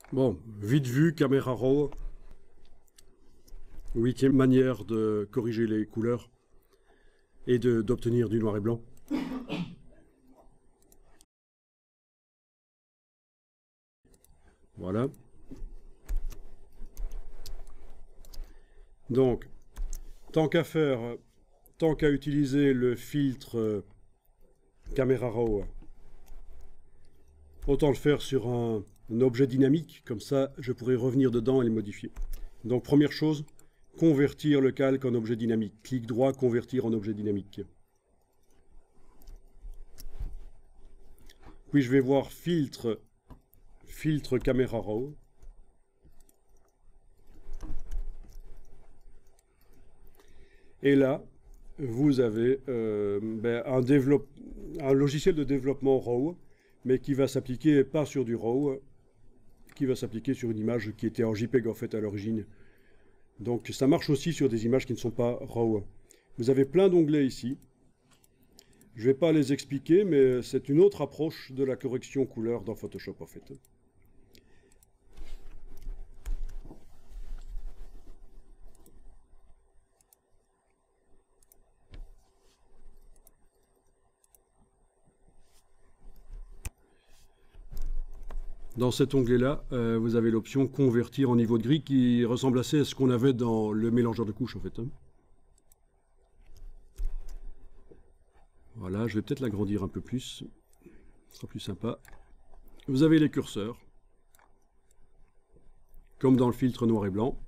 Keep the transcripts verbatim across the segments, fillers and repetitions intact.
Bon, vite vu, caméra raw. Huitième manière de corriger les couleurs et d'obtenir du noir et blanc. Voilà. Donc, tant qu'à faire, tant qu'à utiliser le filtre euh, caméra raw, autant le faire sur un, un objet dynamique, comme ça je pourrais revenir dedans et les modifier. Donc première chose, convertir le calque en objet dynamique. Clic droit, convertir en objet dynamique. Puis je vais voir filtre, filtre caméra raw. Et là, vous avez euh, ben, un, développe, un logiciel de développement raw, mais qui va s'appliquer pas sur du raw, qui va s'appliquer sur une image qui était en JPEG en fait à l'origine. Donc ça marche aussi sur des images qui ne sont pas raw. Vous avez plein d'onglets ici. Je ne vais pas les expliquer, mais c'est une autre approche de la correction couleur dans Photoshop en fait. Dans cet onglet-là, euh, vous avez l'option convertir en niveau de gris qui ressemble assez à ce qu'on avait dans le mélangeur de couches en fait. Hein. Voilà, je vais peut-être l'agrandir un peu plus, ce sera plus sympa. Vous avez les curseurs, comme dans le filtre noir et blanc.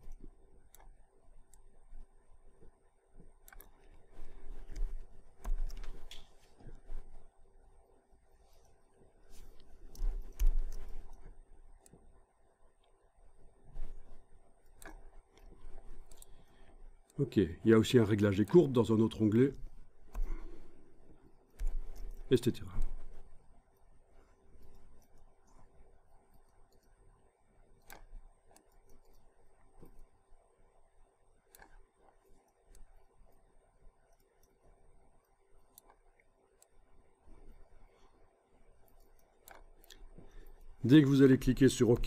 Ok, il y a aussi un réglage des courbes dans un autre onglet, et cetera. Dès que vous allez cliquer sur OK,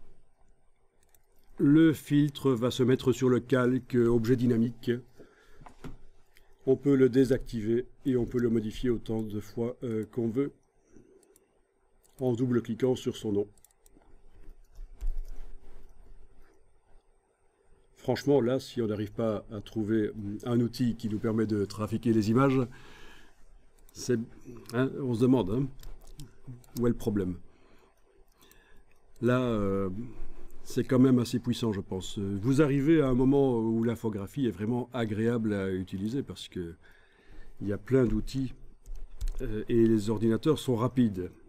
le filtre va se mettre sur le calque objet dynamique. On peut le désactiver et on peut le modifier autant de fois euh, qu'on veut en double-cliquant sur son nom. Franchement, là, si on n'arrive pas à trouver un outil qui nous permet de trafiquer les images, c'est, hein, on se demande hein, où est le problème. Là, euh, c'est quand même assez puissant, je pense. Vous arrivez à un moment où l'infographie est vraiment agréable à utiliser parce que il y a plein d'outils euh, et les ordinateurs sont rapides.